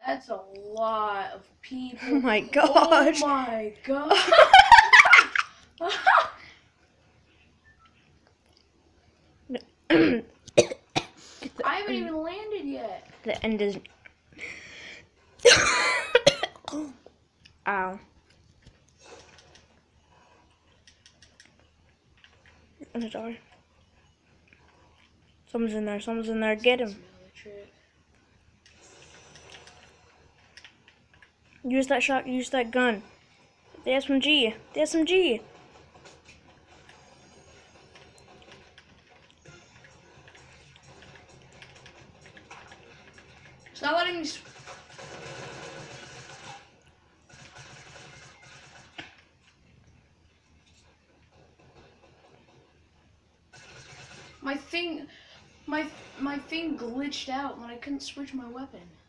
That's a lot of people. Oh my gosh. Oh my gosh. I haven't even landed yet. The end is. Ow. I'm sorry. Someone's in there. Someone's in there. Get him. Use that shot. Use that gun. The SMG. The SMG. It's not letting me. My thing glitched out when I couldn't switch my weapon.